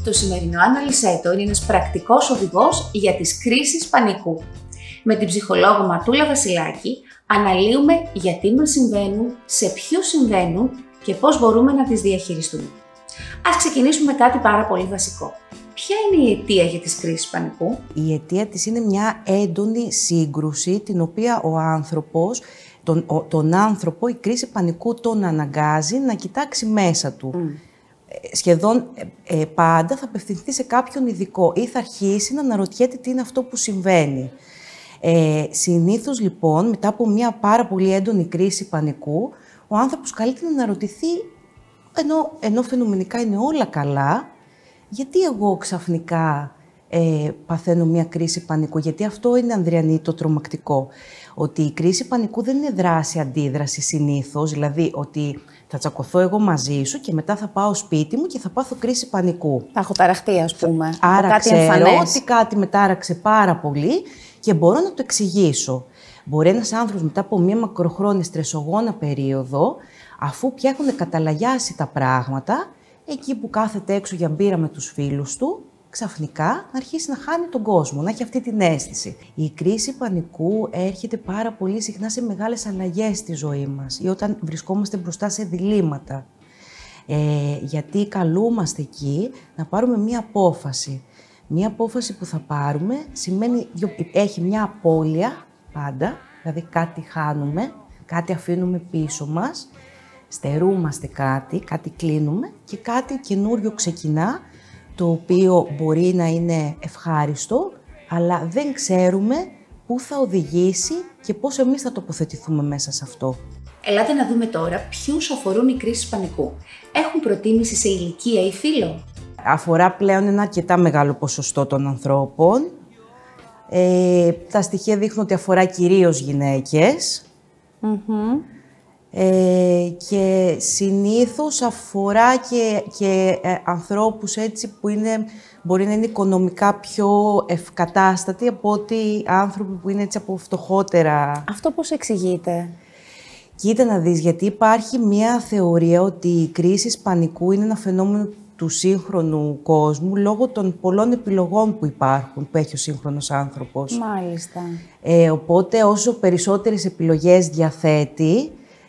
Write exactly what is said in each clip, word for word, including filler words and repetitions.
Το σημερινό Αναλυσέτο είναι ένας πρακτικός οδηγός για τις κρίσεις πανικού. Με την ψυχολόγο Ματούλα Βασιλάκη αναλύουμε γιατί μας συμβαίνουν, σε ποιους συμβαίνουν και πώς μπορούμε να τις διαχειριστούμε. Ας ξεκινήσουμε με κάτι πάρα πολύ βασικό. Ποια είναι η αιτία για τις κρίσεις πανικού? Η αιτία της είναι μια έντονη σύγκρουση, την οποία ο άνθρωπος, τον, ο, τον άνθρωπο, η κρίση πανικού τον αναγκάζει να κοιτάξει μέσα του. Mm. Σχεδόν ε, ε, πάντα θα απευθυνθεί σε κάποιον ειδικό ή θα αρχίσει να αναρωτιέται τι είναι αυτό που συμβαίνει. Ε, συνήθως λοιπόν, μετά από μια πάρα πολύ έντονη κρίση πανικού, ο άνθρωπος καλείται να αναρωτηθεί, ενώ, ενώ φαινομενικά είναι όλα καλά, γιατί εγώ ξαφνικά ε, παθαίνω μια κρίση πανικού? Γιατί αυτό είναι, Ανδριανή, το τρομακτικό. Ότι η κρίση πανικού δεν είναι δράση-αντίδραση συνήθως, δηλαδή ότι θα τσακωθώ εγώ μαζί σου και μετά θα πάω σπίτι μου και θα πάθω κρίση πανικού. Θα έχω ταραχτεί, ας πούμε. Άρα κάτι ξέρω εμφανές. ότι κάτι με τάραξε πάρα πολύ και μπορώ να το εξηγήσω. Μπορεί ένας άνθρωπος μετά από μια μακροχρόνια στρεσογόνα περίοδο, αφού πια έχουν καταλαγιάσει τα πράγματα, εκεί που κάθεται έξω για μπύρα με τους φίλους του, ξαφνικά να αρχίσει να χάνει τον κόσμο, να έχει αυτή την αίσθηση. Η κρίση πανικού έρχεται πάρα πολύ συχνά σε μεγάλες αλλαγές στη ζωή μας ή όταν βρισκόμαστε μπροστά σε διλήμματα. Ε, γιατί καλούμαστε εκεί να πάρουμε μία απόφαση. Μία απόφαση που θα πάρουμε σημαίνει, έχει μια απώλεια πάντα, δηλαδή κάτι χάνουμε, κάτι αφήνουμε πίσω μας, στερούμαστε κάτι, κάτι κλείνουμε και κάτι καινούριο ξεκινά, το οποίο μπορεί να είναι ευχάριστο, αλλά δεν ξέρουμε πού θα οδηγήσει και πώς εμείς θα τοποθετηθούμε μέσα σε αυτό. Ελάτε να δούμε τώρα ποιους αφορούν οι κρίσεις πανικού. Έχουν προτίμηση σε ηλικία ή φύλο? Αφορά πλέον ένα αρκετά μεγάλο ποσοστό των ανθρώπων. Ε, τα στοιχεία δείχνουν ότι αφορά κυρίως γυναίκες. Mm-hmm. Ε, και συνήθως αφορά και, και ε, ανθρώπους έτσι που είναι, μπορεί να είναι οικονομικά πιο ευκατάστατοι από ότι άνθρωποι που είναι έτσι από φτωχότερα. Αυτό πώς εξηγείται? Κοίτα να δεις, γιατί υπάρχει μια θεωρία ότι οι κρίσεις πανικού είναι ένα φαινόμενο του σύγχρονου κόσμου λόγω των πολλών επιλογών που υπάρχουν, που έχει ο σύγχρονος άνθρωπος. Μάλιστα. Ε, οπότε όσο περισσότερες επιλογές διαθέτει,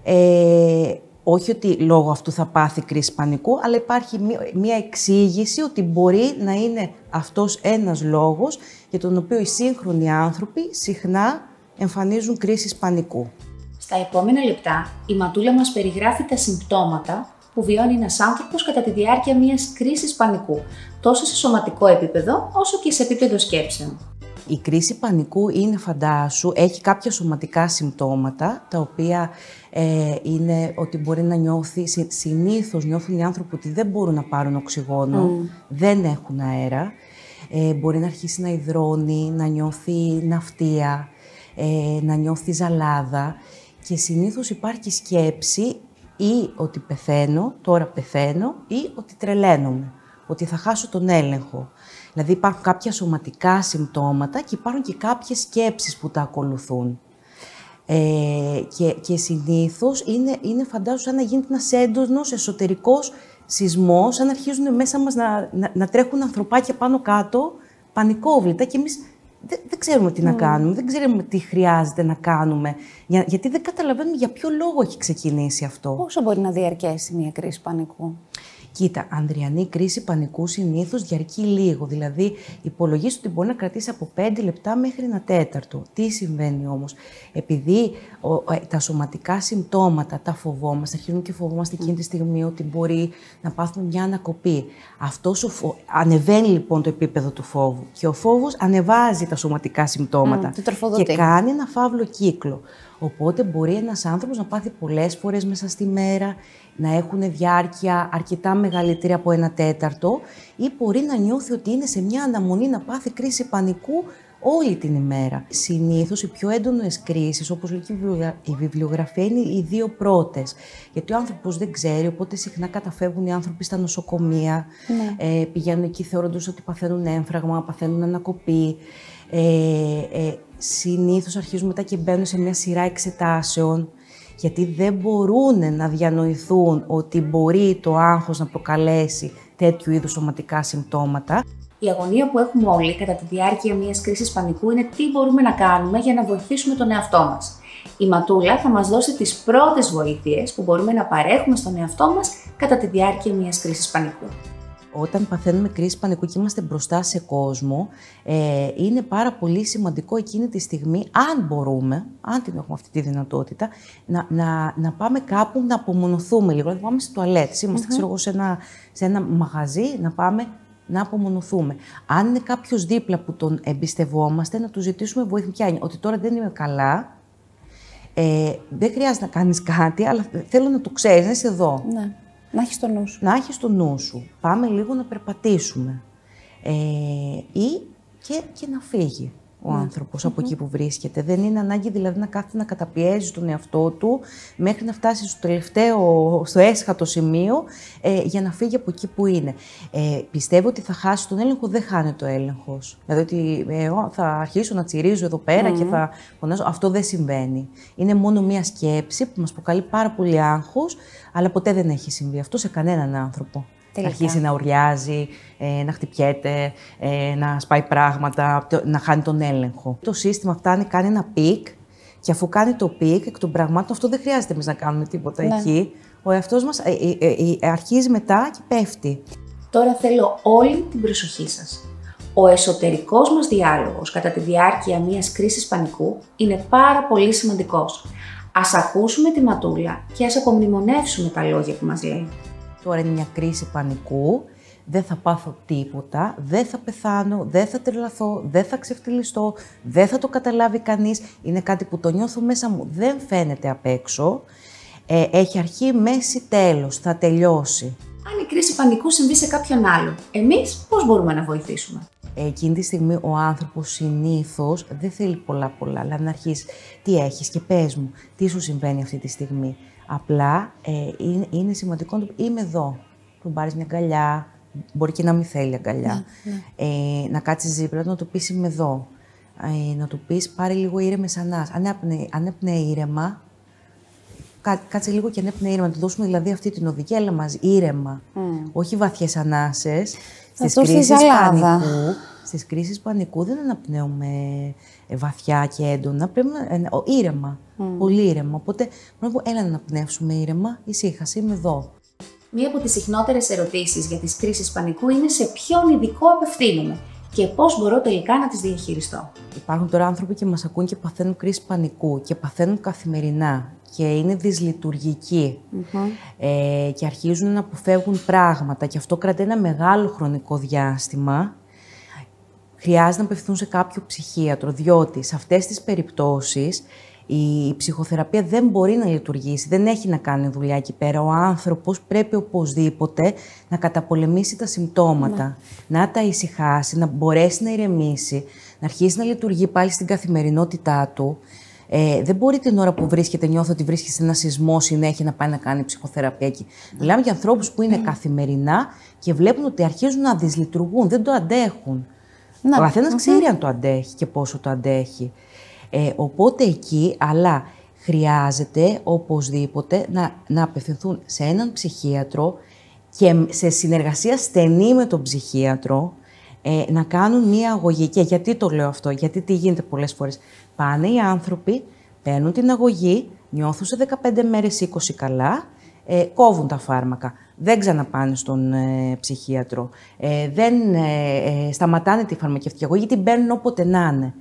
Ε, όχι ότι λόγω αυτού θα πάθει κρίση πανικού, αλλά υπάρχει μία εξήγηση ότι μπορεί να είναι αυτός ένας λόγος για τον οποίο οι σύγχρονοι άνθρωποι συχνά εμφανίζουν κρίσεις πανικού. Στα επόμενα λεπτά, η Ματούλα μας περιγράφει τα συμπτώματα που βιώνει ένας άνθρωπος κατά τη διάρκεια μιας κρίσης πανικού, τόσο σε σωματικό επίπεδο, όσο και σε επίπεδο σκέψεων. Η κρίση πανικού είναι, φαντάσου, έχει κάποια σωματικά συμπτώματα, τα οποία ε, είναι ότι μπορεί να νιώθει, συνήθως νιώθουν οι άνθρωποι ότι δεν μπορούν να πάρουν οξυγόνο, mm. δεν έχουν αέρα, ε, μπορεί να αρχίσει να υδρώνει, να νιώθει ναυτία, ε, να νιώθει ζαλάδα και συνήθως υπάρχει σκέψη ή ότι πεθαίνω, τώρα πεθαίνω, ή ότι τρελαίνομαι, ότι θα χάσω τον έλεγχο. Δηλαδή υπάρχουν κάποια σωματικά συμπτώματα και υπάρχουν και κάποιες σκέψεις που τα ακολουθούν. Ε, και, και συνήθως είναι, είναι φαντάζομαι σαν να γίνεται ένας έντονος εσωτερικός σεισμός, σαν να αρχίζουν μέσα μας να, να, να τρέχουν ανθρωπάκια πάνω κάτω, πανικόβλητα και εμείς δεν, δεν ξέρουμε τι mm. να κάνουμε, δεν ξέρουμε τι χρειάζεται να κάνουμε, για, γιατί δεν καταλαβαίνουμε για ποιο λόγο έχει ξεκινήσει αυτό. Πόσο μπορεί να διαρκέσει μια κρίση πανικού? Κοίτα, Ανδριανή, κρίση πανικού συνήθως διαρκεί λίγο. Δηλαδή, υπολογίζει ότι μπορεί να κρατήσει από πέντε λεπτά μέχρι ένα τέταρτο. Τι συμβαίνει όμως? Επειδή ο, ο, τα σωματικά συμπτώματα τα φοβόμαστε, αρχίζουμε και φοβόμαστε εκείνη τη στιγμή ότι μπορεί να πάθουμε μια ανακοπή. Αυτός ο φο... Ανεβαίνει λοιπόν το επίπεδο του φόβου και ο φόβος ανεβάζει τα σωματικά συμπτώματα mm, και κάνει ένα φαύλο κύκλο. Οπότε μπορεί ένας άνθρωπος να πάθει πολλές φορές μέσα στη μέρα, να έχουν διάρκεια αρκετά μεγαλύτερη από ένα τέταρτο ή μπορεί να νιώθει ότι είναι σε μια αναμονή να πάθει κρίση πανικού όλη την ημέρα. Συνήθως οι πιο έντονες κρίσεις, όπως λέει η βιβλιογραφία, είναι οι δύο πρώτες. Γιατί ο άνθρωπος δεν ξέρει, οπότε συχνά καταφεύγουν οι άνθρωποι στα νοσοκομεία, ναι. ε, πηγαίνουν εκεί θεωρώντας ότι παθαίνουν έμφραγμα, παθαίνουν ανακοπή. Ε, ε, συνήθως αρχίζουν μετά και μπαίνουν σε μια σειρά εξετάσεων γιατί δεν μπορούν να διανοηθούν ότι μπορεί το άγχος να προκαλέσει τέτοιου είδους σωματικά συμπτώματα. Η αγωνία που έχουμε όλοι κατά τη διάρκεια μιας κρίσης πανικού είναι τι μπορούμε να κάνουμε για να βοηθήσουμε τον εαυτό μας. Η Ματούλα θα μας δώσει τις πρώτες βοήθειες που μπορούμε να παρέχουμε στον εαυτό μας κατά τη διάρκεια μιας κρίσης πανικού. Όταν παθαίνουμε κρίση πανικού και είμαστε μπροστά σε κόσμο, ε, είναι πάρα πολύ σημαντικό εκείνη τη στιγμή, αν μπορούμε, αν την έχουμε αυτή τη δυνατότητα, να, να, να πάμε κάπου να απομονωθούμε λίγο. Να πάμε στις τουαλέτες, είμαστε mm-hmm. ξέρω εγώ, σε, ένα, σε ένα μαγαζί, να πάμε να απομονωθούμε. Αν είναι κάποιος δίπλα που τον εμπιστευόμαστε, να του ζητήσουμε βοήθεια. Ότι τώρα δεν είμαι καλά, ε, δεν χρειάζεται να κάνεις κάτι, αλλά θέλω να το ξέρεις, να είσαι εδώ. Ναι. Να έχεις το νου σου. Να έχεις το νου σου. Πάμε λίγο να περπατήσουμε. Ε, ή και, και να φύγει ο mm. άνθρωπος mm-hmm. από εκεί που βρίσκεται. Δεν είναι ανάγκη δηλαδή να κάθεται να καταπιέζει τον εαυτό του μέχρι να φτάσει στο τελευταίο, στο έσχατο σημείο ε, για να φύγει από εκεί που είναι. Ε, πιστεύω ότι θα χάσει τον έλεγχο, δεν χάνει το έλεγχος. Δηλαδή ότι ε, θα αρχίσω να τσιρίζω εδώ πέρα mm. και θα φωνάζω. Αυτό δεν συμβαίνει. Είναι μόνο μία σκέψη που μας προκαλεί πάρα πολύ άγχος, αλλά ποτέ δεν έχει συμβεί αυτό σε κανέναν άνθρωπο. Τελικά. Να αρχίσει να ουρλιάζει, ε, να χτυπιέται, ε, να σπάει πράγματα, να χάνει τον έλεγχο. Το σύστημα φτάνει, κάνει ένα πικ και αφού κάνει το πικ εκ των πραγμάτων, αυτό δεν χρειάζεται εμείς να κάνουμε τίποτα ναι. εκεί. Ο εαυτός μας ε, ε, ε, ε, αρχίζει μετά και πέφτει. Τώρα θέλω όλη την προσοχή σας. Ο εσωτερικός μας διάλογος κατά τη διάρκεια μιας κρίσης πανικού είναι πάρα πολύ σημαντικός. Ας ακούσουμε τη Ματούλα και ας απομνημονεύσουμε τα λόγια που μας λέει. Τώρα είναι μια κρίση πανικού, δεν θα πάθω τίποτα, δεν θα πεθάνω, δεν θα τρελαθώ, δεν θα ξεφτυλιστώ, δεν θα το καταλάβει κανείς. Είναι κάτι που το νιώθω μέσα μου, δεν φαίνεται απ' έξω. Ε, έχει αρχή, μέση, τέλος, θα τελειώσει. Αν η κρίση πανικού συμβεί σε κάποιον άλλο, εμείς πώς μπορούμε να βοηθήσουμε? Εκείνη τη στιγμή ο άνθρωπος συνήθως δεν θέλει πολλά πολλά, αλλά να αρχίσει τι έχεις και πες μου, τι σου συμβαίνει αυτή τη στιγμή. Απλά ε, είναι, είναι σημαντικό να το πει, είμαι εδώ. Του πάρεις μια αγκαλιά, μπορεί και να μην θέλει αγκαλιά. Ναι, ναι. Ε, να κάτσεις δίπλα του, να του πεις είμαι εδώ. Ε, να του πεις πάρε λίγο ήρεμες ανάσες. Αν έπνεε, αν έπνεε ήρεμα, κά, κάτσε λίγο και αν έπνεε ήρεμα. Να του δώσουμε δηλαδή αυτή την οδηγία, έλα μαζί, ήρεμα. Mm. Όχι βαθιές ανάσες. Στις κρίσεις πανικού, στις κρίσεις πανικού δεν αναπνέουμε βαθιά και έντονα, πρέπει να ε, ήρεμα, mm. πολύ ήρεμα. Οπότε, πρέπει να πω, έλα να αναπνεύσουμε ήρεμα, ησύχασε, είμαι εδώ. Μία από τις συχνότερες ερωτήσεις για τις κρίσεις πανικού είναι σε ποιον ειδικό απευθύνομαι και πώς μπορώ τελικά να τις διαχειριστώ. Υπάρχουν τώρα άνθρωποι και μας ακούν και παθαίνουν κρίση πανικού και παθαίνουν καθημερινά και είναι δυσλειτουργικοί mm-hmm. ε, και αρχίζουν να αποφεύγουν πράγματα και αυτό κρατάει ένα μεγάλο χρονικό διάστημα. Χρειάζεται να απευθυνθούν σε κάποιο ψυχίατρο, διότι σε αυτές τις περιπτώσεις η ψυχοθεραπεία δεν μπορεί να λειτουργήσει, δεν έχει να κάνει δουλειά εκεί πέρα. Ο άνθρωπος πρέπει οπωσδήποτε να καταπολεμήσει τα συμπτώματα, ναι. να τα ησυχάσει, να μπορέσει να ηρεμήσει, να αρχίσει να λειτουργεί πάλι στην καθημερινότητά του. Ε, δεν μπορεί την ώρα που βρίσκεται, νιώθει ότι βρίσκεται σε ένα σεισμό συνέχεια να πάει να κάνει ψυχοθεραπεία εκεί. Ναι. Μιλάμε για ανθρώπους που είναι ναι. καθημερινά και βλέπουν ότι αρχίζουν να δυσλειτουργούν, δεν το αντέχουν. Ναι. Ο καθένας mm-hmm. ξέρει αν το αντέχει και πόσο το αντέχει. Ε, οπότε εκεί, αλλά χρειάζεται οπωσδήποτε να, να απευθυνθούν σε έναν ψυχίατρο και σε συνεργασία στενή με τον ψυχίατρο ε, να κάνουν μία αγωγή. Και γιατί το λέω αυτό, γιατί τι γίνεται πολλές φορές. Πάνε οι άνθρωποι, παίρνουν την αγωγή, νιώθουν σε δεκαπέντε μέρες είκοσι καλά, ε, κόβουν τα φάρμακα. Δεν ξαναπάνε στον ε, ψυχίατρο. Ε, δεν ε, ε, σταματάνε τη φαρμακευτική αγωγή, την παίρνουν όποτε να είναι.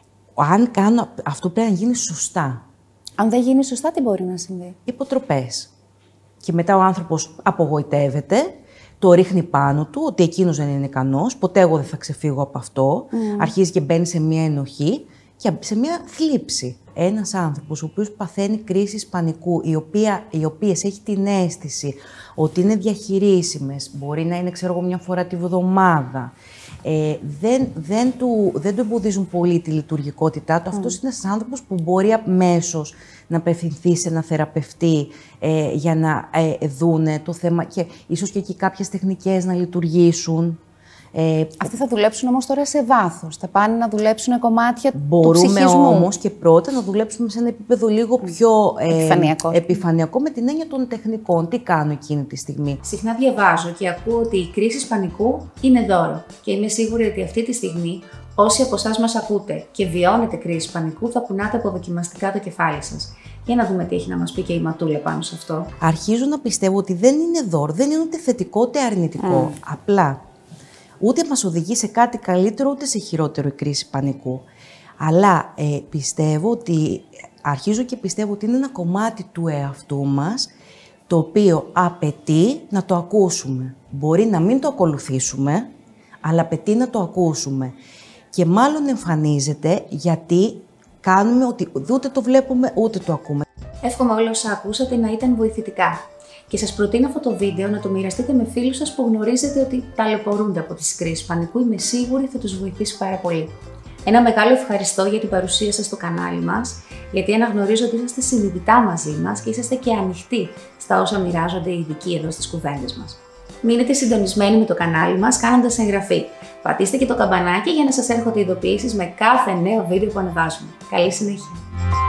Αν κάνω, αυτό πρέπει να γίνει σωστά. Αν δεν γίνει σωστά, τι μπορεί να συμβεί? Υποτροπές. Και μετά ο άνθρωπος απογοητεύεται, το ρίχνει πάνω του, ότι εκείνος δεν είναι ικανός, ποτέ εγώ δεν θα ξεφύγω από αυτό. Mm. Αρχίζει και μπαίνει σε μια ενοχή και σε μια θλίψη. Ένας άνθρωπος ο οποίος παθαίνει κρίσεις πανικού, οι, οποία, οι οποίες έχει την αίσθηση ότι είναι διαχειρίσιμες, μπορεί να είναι, ξέρω εγώ, μια φορά τη βδομάδα, ε, δεν, δεν, του, δεν του εμποδίζουν πολύ τη λειτουργικότητά του. Mm. Αυτός είναι ένας άνθρωπος που μπορεί αμέσως να απευθυνθεί σε ένα θεραπευτή ε, για να ε, δούνε το θέμα και ίσως και εκεί κάποιες τεχνικές να λειτουργήσουν. Ε, Αυτοί θα δουλέψουν όμως τώρα σε βάθος, θα πάνε να δουλέψουν κομμάτια μπορούμε του ψυχισμού. όμως και πρώτα να δουλέψουμε σε ένα επίπεδο λίγο πιο ε, επιφανειακό. επιφανειακό με την έννοια των τεχνικών. Τι κάνω εκείνη τη στιγμή. Συχνά διαβάζω και ακούω ότι οι κρίσεις πανικού είναι δώρο και είμαι σίγουρη ότι αυτή τη στιγμή όσοι από εσάς μας ακούτε και βιώνετε κρίσεις πανικού θα κουνάτε αποδοκιμαστικά το κεφάλι σας. Για να δούμε τι έχει να μας πει και η Ματούλα πάνω σε αυτό. Αρχίζω να πιστεύω ότι δεν είναι δώρο, δεν είναι ούτε θετικό ούτε αρνητικό. Mm. Απλά ούτε μας οδηγεί σε κάτι καλύτερο ούτε σε χειρότερο η κρίση πανικού. Αλλά ε, πιστεύω ότι, αρχίζω και πιστεύω ότι είναι ένα κομμάτι του εαυτού μας το οποίο απαιτεί να το ακούσουμε. Μπορεί να μην το ακολουθήσουμε, αλλά απαιτεί να το ακούσουμε. Και μάλλον εμφανίζεται γιατί κάνουμε ότι ούτε το βλέπουμε ούτε το ακούμε. Εύχομαι όλα όσα ακούσατε να ήταν βοηθητικά. Και σας προτείνω αυτό το βίντεο να το μοιραστείτε με φίλους σας που γνωρίζετε ότι ταλαιπωρούνται από τις κρίσεις πανικού. Είμαι σίγουρη θα τους βοηθήσει πάρα πολύ. Ένα μεγάλο ευχαριστώ για την παρουσία σας στο κανάλι μας, γιατί αναγνωρίζω ότι είσαστε συνειδητά μαζί μας και είσαστε και ανοιχτοί στα όσα μοιράζονται οι ειδικοί εδώ στις κουβέντες μας. Μείνετε συντονισμένοι με το κανάλι μας κάνοντας εγγραφή. Πατήστε και το καμπανάκι για να σας έρχονται ειδοποιήσεις με κάθε νέο βίντεο που ανεβάζουμε. Καλή συνέχεια!